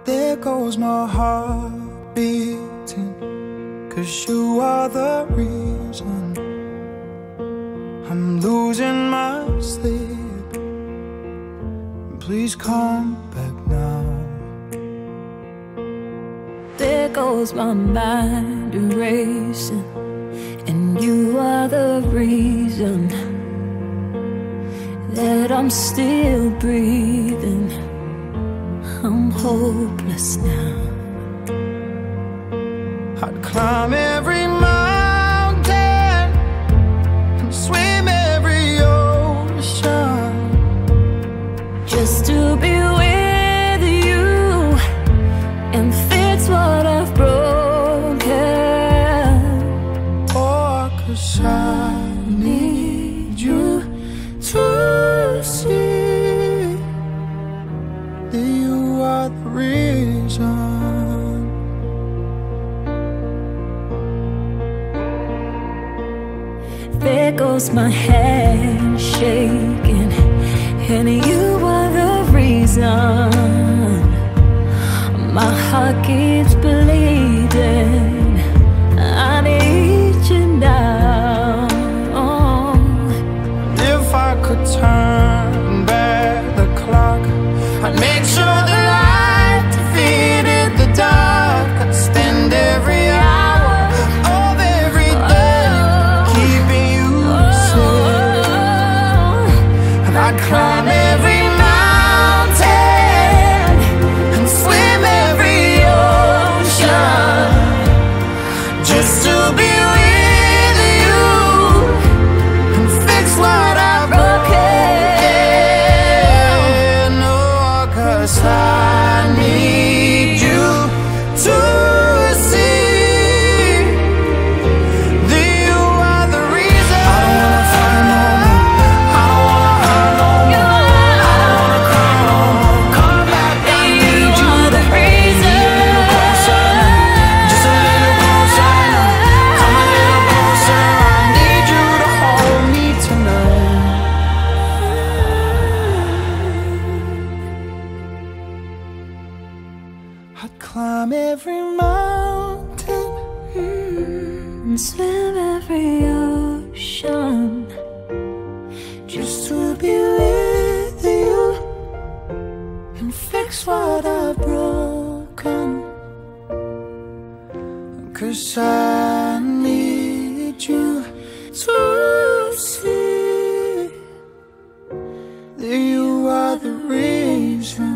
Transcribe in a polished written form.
There goes my heart beating, 'cause you are the reason I'm losing my sleep. Please come back now. There goes my mind erasing, and you are the reason that I'm still breathing. I'm hopeless now. I'd climb every mountain and swim every ocean just to be with you and fix what I've broken. Oh, 'cause I need you to see that you are the reason. There goes my hand shaking, and you are the reason my heart keeps bleeding. I need you now. If I could turn back the clock, I'd make sure the light defeated the dark. I'd spend every hour of every day keeping you safe. And I'd climb every mountain and swim every ocean just to be with you and fix what I've broken. Oh, 'cause I need you to see that you are the reason. I don't wanna fight no more, I don't wanna hurt no more, I don't wanna cry no more. Come back, I need you to reason. Just a little closer now. Come a little closer, I need you to hold me tonight. I'd climb every mountain And swim every ocean just to be with you and fix what I've broken. 'Cause I need you to see that you are the reason.